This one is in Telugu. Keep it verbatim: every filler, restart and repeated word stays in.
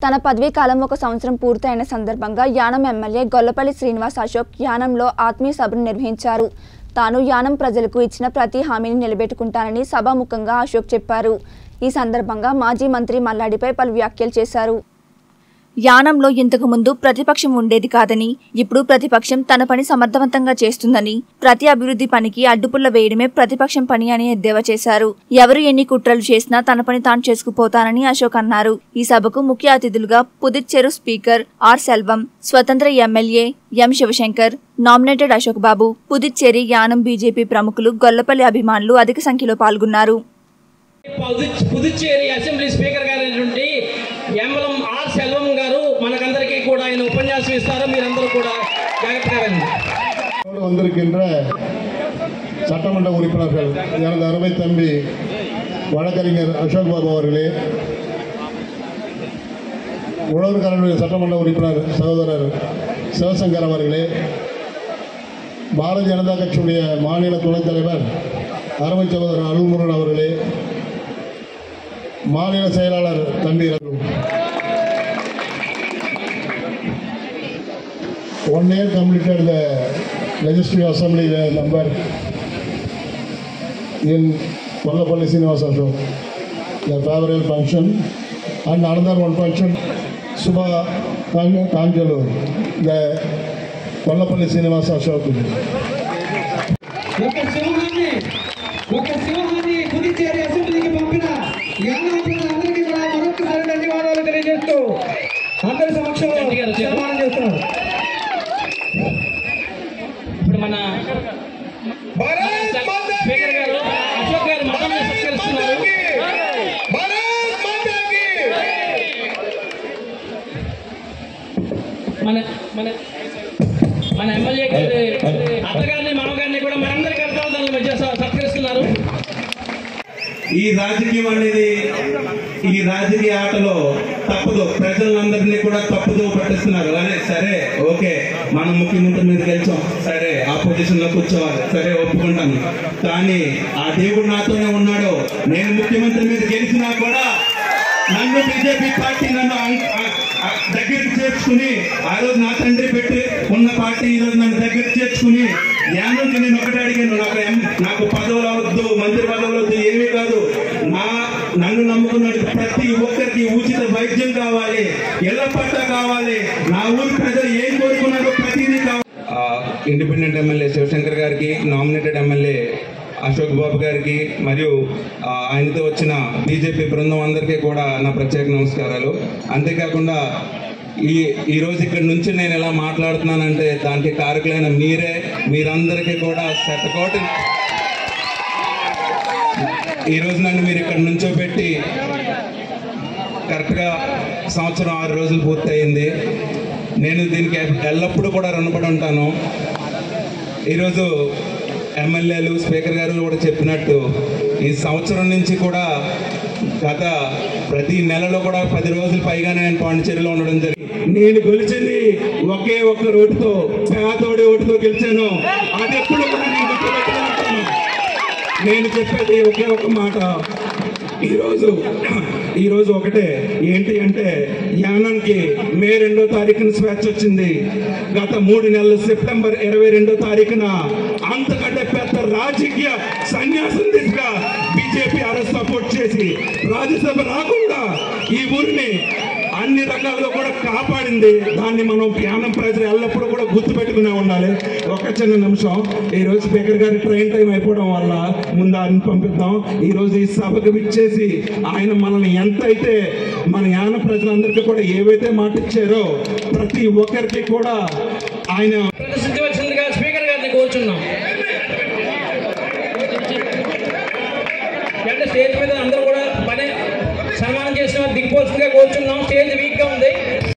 తన పదవీ కాలం ఒక సంవత్సరం పూర్తయిన సందర్భంగా యానం ఎమ్మెల్యే గొల్లపల్లి శ్రీనివాస్ అశోక్ యానంలో ఆత్మీయ సభను నిర్వహించారు. తాను యానం ప్రజలకు ఇచ్చిన ప్రతి హామీని నిలబెట్టుకుంటానని సభాముఖంగా అశోక్ చెప్పారు. ఈ సందర్భంగా మాజీ మంత్రి మల్లాడిపై పలు వ్యాఖ్యలు చేశారు. యానంలో ఇంతకు ముందు ప్రతిపక్షం ఉండేది కాదని, ఇప్పుడు ప్రతిపక్షం తన పని సమర్థవంతంగా చేస్తుందని, ప్రతి అభివృద్ధి పనికి అడ్డుపుల్ల వేయడమే ప్రతిపక్షం పని అని ఎద్దేవా చేశారు. ఎవరు ఎన్ని కుట్రలు చేసినా తన పని తాను చేసుకుపోతానని అశోక్ అన్నారు. ఈ సభకు ముఖ్య అతిథులుగా పుదుచ్చేరు స్పీకర్ ఆర్ సెల్వం, స్వతంత్ర MLA M Sivasankar, nominated Ashok Babu, Puducherry Yanam BJP ప్రముఖులు, గొల్లపల్లి అభిమానులు అధిక సంఖ్యలో పాల్గొన్నారు. పుదుచ్చేరి అసెంబ్లీ స్పీకర్ గారు ఎంఎం ఆర్ సెల్వం గారు మనకందరికీ కూడా ఆయన ఉపన్యాసం ఇస్తారు. మీరందరూ కూడా జాగ్రత్తగా రండి. வந்திருக்கின்ற சட்டமன்ற உறுப்பினர்கள் எனது அருமை தம்பி வழக்கறிஞர் அசோக் பாபு அவர்களே, உழவர் கல்வி சட்டமன்ற உறுப்பினர் சகோதரர் சிவசங்கர் அவர்களே, பாரதிய ஜனதா கட்சியுடைய மாநில துணைத் தலைவர் அருமை சகோதரர் அருள்முருகன் அவர்களே, மாநில செயலாளர் தம்பி one year completed the legislative assembly the number in Gollapalli Srinivas Ashok, the favorable function, and another one function Subha Kanjalu, the Gollapalli Srinivas Ashok. ఒక సింహాన్ని ఒక సింహాన్ని పుదుచ్చేరి అసెంబ్లీకి పంపిన యానం ప్రజలందరికీ కూడా మరొకసారి ధన్యవాదాలు తెలియజేస్తూ అందరి సమక్షంలో సన్మానం చేస్తున్నారు. ఇప్పుడు మన స్పీకర్ గారు అశోక్ గారు మతం సత్కరిస్తున్నారు. మన మన మన ఎమ్మెల్యే గారి అత్తగారిని మామగారిని కూడా మనందరి కర్తవ్యాల మధ్య సత్కరిస్తున్నారు. ఈ రాజకీయం అనేది ఈ రాజకీయ ఆటలో తప్పదు, ప్రజలందరినీ కూడా తప్పుదో పట్టిస్తున్నారు. అదే సరే ఓకే, మనం ముఖ్యమంత్రి మీద గెలిచాం, సరే ఆపోజిషన్ లో కూర్చోవాలి, సరే ఒప్పుకుంటాను. కానీ ఆ దేవుడు నాతోనే ఉన్నాడు. నేను ముఖ్యమంత్రి మీద గెలిచినా కూడా నన్ను బీజేపీ పార్టీ నన్ను దగ్గరికి చేర్చుకుని, ఆ రోజు నా తండ్రి పెట్టి ఉన్న పార్టీ ఈ రోజు నన్ను దగ్గరికి చేర్చుకుని, యానంకి నేను ఒకటే అడిగాను, నాకు నాకు పదవులు అవద్దు, మంత్రి పదవులు వద్దు, ఏమీ కాదు, నా నన్ను నమ్ముకున్న ప్రతి ఒక్కరికి ఉచిత వైద్యం కావాలి, ఇళ్ల పట్టా కావాలి, నా ఊరి ప్రజలు ఏం కోరుకున్నారో ప్రతిదీ కావాలి. ఇండిపెండెంట్ ఎమ్మెల్యే శివశంకర్ గారికి, నామినేటెడ్ ఎమ్మెల్యే అశోక్ బాబు గారికి మరియు ఆయనతో వచ్చిన బీజేపీ బృందం అందరికీ కూడా నా ప్రత్యేక నమస్కారాలు. అంతేకాకుండా ఈ ఈరోజు ఇక్కడ నుంచి నేను ఎలా మాట్లాడుతున్నానంటే దానికి కారకులైన మీరే, మీరందరికీ కూడా శతకోటి ఈరోజు నన్ను మీరు ఇక్కడ నుంచో పెట్టి కరెక్ట్గా సంవత్సరం ఆరు రోజులు పూర్తయింది. నేను దీనికి ఎల్లప్పుడూ కూడా రుణపడి ఉంటాను. ఈరోజు ఎమ్మెల్యేలు స్పీకర్ గారు కూడా చెప్పినట్టు ఈ సంవత్సరం నుంచి కూడా గత ప్రతి నెలలో కూడా పది రోజుల పైగానే నేను పాండిచేరిలో ఉండడం జరిగింది. నేను గెలిచింది ఒకే ఒక్క ఓటుతో, పేదోడి ఓటుతో గెలిచాను. అది ఎప్పుడు కూడా నేను గుర్తుపెట్టుకుంటాను. నేను చెప్పేది ఒకే ఒక మాట, ఈరోజు ఈరోజు ఒకటే ఏంటి అంటే, యానానికి మే రెండో తారీఖున స్వేచ్ఛ వచ్చింది. గత మూడు నెలలు సెప్టెంబర్ ఇరవై రెండో తారీఖున అంతకంటే పెద్ద రాజకీయ సన్యాసం దిశగా బీజేపీ ఆర్ సపోర్ట్ చేసి రాజ్యసభ రాకుండా ఈ ఊరిని అన్ని రకాలుగా కూడా కాపాడింది. దాన్ని మనం యానం ప్రజలు ఎల్లప్పుడూ కూడా గుర్తుపెట్టుకునే ఉండాలి. ఒక చిన్న నిమిషం, ఈరోజు స్పీకర్ గారి ట్రైన్ టైం అయిపోవడం వల్ల ముందు ఆయన పంపిద్దాం. ఈరోజు ఈ సభకు విచ్చేసి ఆయన మనల్ని ఎంతైతే మన యాన ప్రజలందరికీ కూడా ఏవైతే మాట ఇచ్చారో ప్రతి ఒక్కరికి కూడా ఆయన ప్రదర్శించవలసిందిగా స్పీకర్ గారిని కోరుచున్నాం. అంటే స్టేజ్ మీద అందరూ కూడా పని సన్మానం చేసిన దిగిపోతుందిగా కోరుచున్నాం. స్టేజ్ వీక్ గా ఉంది.